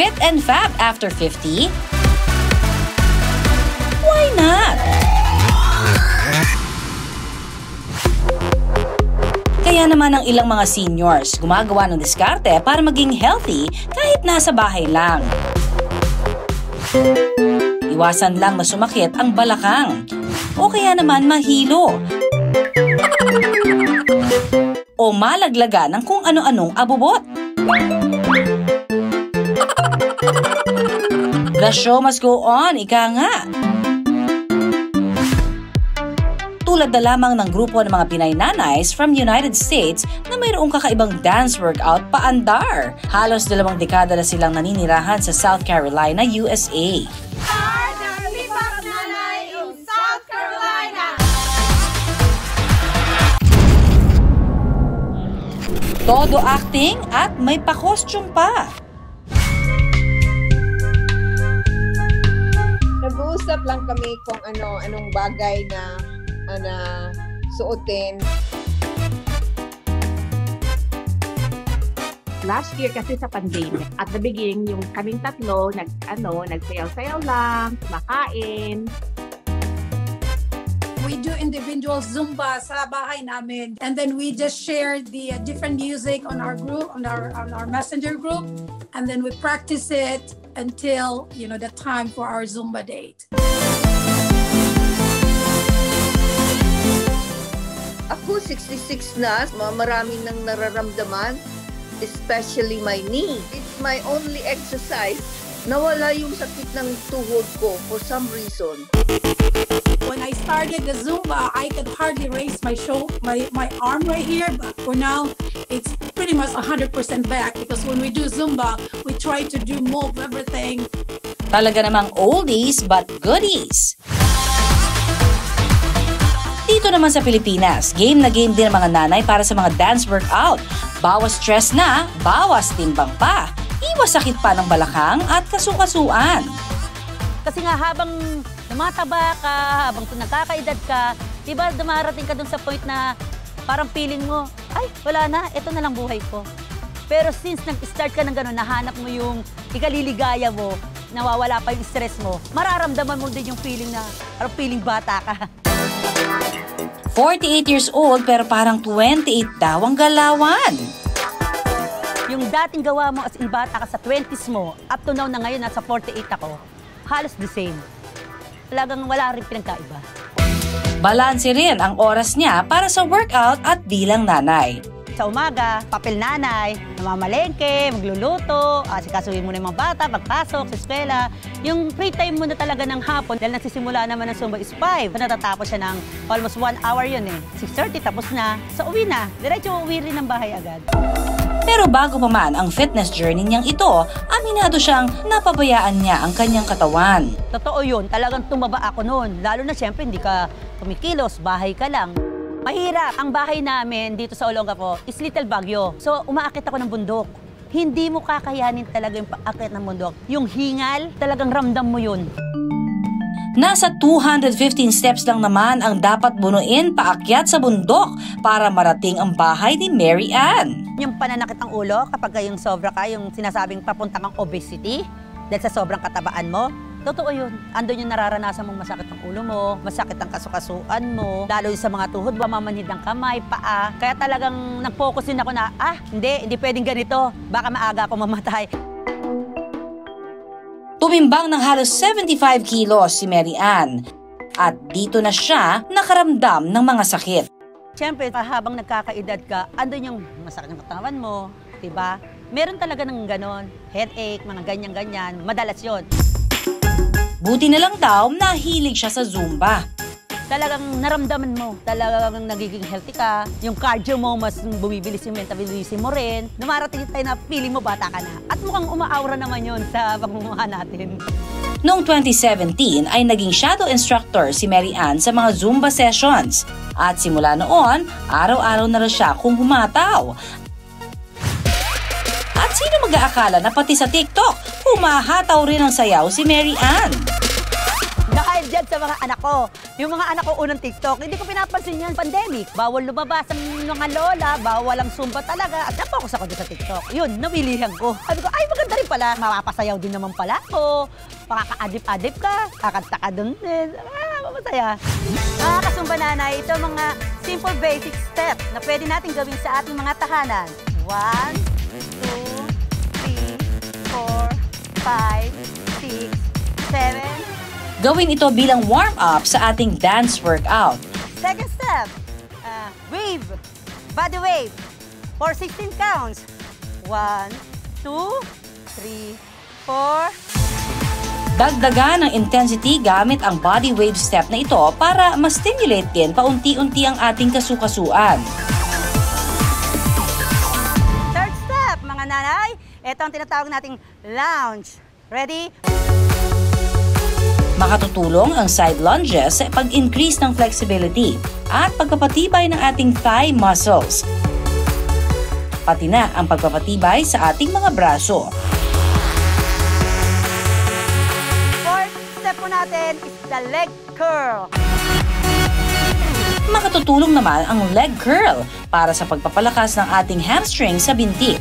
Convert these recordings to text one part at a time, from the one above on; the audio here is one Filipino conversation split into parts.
Fit and fab after 50? Why not? Kaya naman ang ilang mga seniors gumagawa ng diskarte para maging healthy kahit nasa bahay lang. Iwasan lang na sumakit ang balakang o kaya naman mahilo o malaglaga ng kung ano-anong abubot. The show must go on, ika nga. Tulad na lamang ng grupo ng mga Pinay nanays from United States na mayroong kakaibang dance workout paandar. Halos 2 dekada na silang naninirahan sa South Carolina, USA. South Carolina! Todo acting at may pa-costume pa. Nag-uusap lang kami kung anong bagay na suotin. Last year kasi sa pandemic, at the beginning, yung kaming tatlo, nagsayaw-sayaw lang, kumakain. We do individual Zumba sa bahay namin. And then we just share the different music on our group, on our messenger group. And then we practice it until, the time for our Zumba date. Ako, 66 na, maraming nang nararamdaman, especially my knee. It's my only exercise. Nawala yung sakit ng tuhod ko for some reason. When I started the Zumba, I could hardly raise my arm right here, but for now, it's pretty much 100% back because when we do Zumba, we try to do more of everything. Talaga namang oldies but goodies. Dito naman sa Pilipinas, game na game din ang mga nanay para sa mga dance workout. Bawas stress na, bawas timbang pa. Iwas sakit pa ng balakang at kasukasuan. Kasi nga habang tumataba ka, habang nagkakaedad ka, diba dumarating ka dun sa point na parang feeling mo, ay wala na, ito na lang buhay ko. Pero since nag-start ka ng gano'n, nahanap mo yung ikaliligaya mo, nawawala pa yung stress mo, mararamdaman mo din yung feeling na, parang feeling bata ka. 48 years old pero parang 28 daw ang galawan. Yung dating gawa mo as in bata ka sa 20s mo, up to now na ngayon nasa 48 ako, halos the same. Talagang wala rin pinagkaiba. Balanse rin ang oras niya para sa workout at bilang nanay. Sa umaga, papel nanay, namamalengke, magluluto, asikasuhin mo na yung mga bata, pagpasok sa eskwela. Yung free time mo na talaga ng hapon, dahil nagsisimula naman ng Zumba is 5. Natatapos siya ng almost 1 hour yun eh. 6:30 tapos na, so uwi na. Diretso uwi rin ng bahay agad. Pero bago pa man ang fitness journey niyang ito, aminado siyang napabayaan niya ang kanyang katawan. Totoo yun, talagang tumaba ako noon. Lalo na siyempre hindi ka kumikilos, bahay ka lang. Mahirap. Ang bahay namin dito sa Olongapo is Little Baguio. So umaakit ako ng bundok. Hindi mo kakayanin talaga yung paakit ng bundok. Yung hingal, talagang ramdam mo yun. Nasa 215 steps lang naman ang dapat bunuin paakyat sa bundok para marating ang bahay ni Mary Ann. Yung pananakit ng ulo, kapag yung sobra ka, yung sinasabing papunta kang obesity, dahil sa sobrang katabaan mo, totoo yun. Andun yung nararanasan mong masakit ang ulo mo, masakit ang kasukasuan mo, lalo yung sa mga tuhod, mamamanhid ng kamay, paa. Kaya talagang nag-focus din ako na, hindi pwedeng ganito. Baka maaga ako mamatay. Tumimbang ng halos 75 kilos si Mary Ann. At dito na siya nakaramdam ng mga sakit. Siyempre, habang nagkakaedad ka, andun yung masakit ng katawan mo, diba? Meron talaga ng ganon, headache, mga ganyan-ganyan, madalas yon. Buti na lang daw nahilig siya sa Zumba. Talagang naramdaman mo, talagang nagiging healthy ka, yung cardio mo, mas bumibilis yung metabolism mo rin. Namarating tayo na feeling mo bata ka na. At mukhang umaaura naman yun sa pagmumukha natin. Noong 2017 ay naging shadow instructor si Mary Ann sa mga Zumba sessions. At simula noon, araw-araw na rin siya kung humataw. At sino mag-aakala na pati sa TikTok, humahataw rin ang sayaw si Mary Ann. Dahil dyan sa mga anak ko. Yung mga anak ko unang TikTok, hindi ko pinapansin yan. Pandemic, bawal lumabas ang mga lola, bawal ang Zumba talaga. At napokus ako doon sa TikTok. Yun, nawilihan ko. Sabi ko, ay maganda rin pala. Mapapasayaw din naman pala ako. Makaka-adip-adip ka. Kakanta ka doon din. Masaya. Mga kasumba nanay, ito mga simple basic step na pwede natin gawin sa ating mga tahanan. 1, 2, 3, 4, 5, 6, 7. Gawin ito bilang warm-up sa ating dance workout. Second step, wave, body wave, for 16 counts. 1, 2, 3, 4. Dagdagan ang intensity gamit ang body wave step na ito para ma-stimulate din paunti-unti ang ating kasukasuan. Third step, mga nanay, ito ang tinatawag nating lounge. Ready? Makatutulong ang side lunges sa pag-increase ng flexibility at pagpapatibay ng ating thigh muscles. Pati na ang pagpapatibay sa ating mga braso. Step po natin is the leg curl. Makatutulong naman ang leg curl para sa pagpapalakas ng ating hamstring sa binti.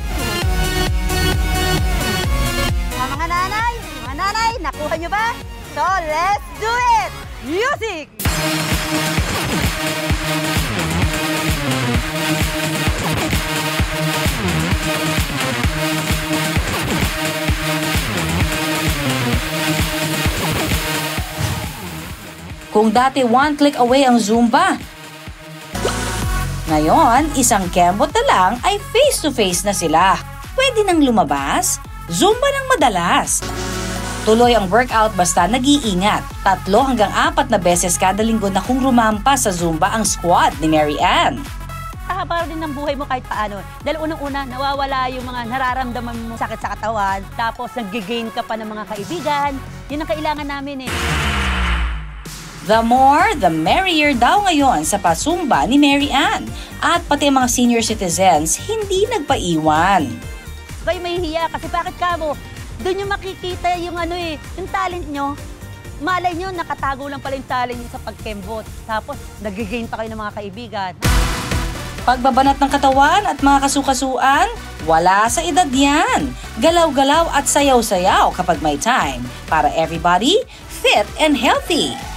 Mga nanay, nakuha nyo ba? So, let's do it! Music! Kung dati one click away ang Zumba, ngayon isang kembot na lang ay face-to-face na sila. Pwede nang lumabas, Zumba ng madalas. Tuloy ang workout basta nag-iingat. 3 hanggang 4 na beses kada linggo na kung rumampa sa Zumba ang squad ni Mary Ann. Haba din ng buhay mo kahit paano. Dahil unang-una, nawawala yung mga nararamdaman mo sakit sa katawan. Tapos nag-gain ka pa ng mga kaibigan. Yun ang kailangan namin eh. The more, the merrier daw ngayon sa pasumba ni Mary Ann. At pati mga senior citizens, hindi nagpaiwan. Kayo mahihiya kasi bakit kamo? Doon yung makikita yung yung talent nyo. Malay nyo, nakatago lang pala yung talent nyo sa pagkembot. Tapos, nag-gain pa kayo ng mga kaibigan. Pagbabanat ng katawan at mga kasukasuan, wala sa edad yan. Galaw-galaw at sayaw-sayaw kapag may time. Para everybody, fit and healthy.